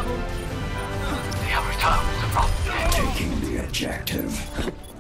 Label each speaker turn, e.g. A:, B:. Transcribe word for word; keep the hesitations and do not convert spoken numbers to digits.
A: The other terms are not
B: Taking the objective.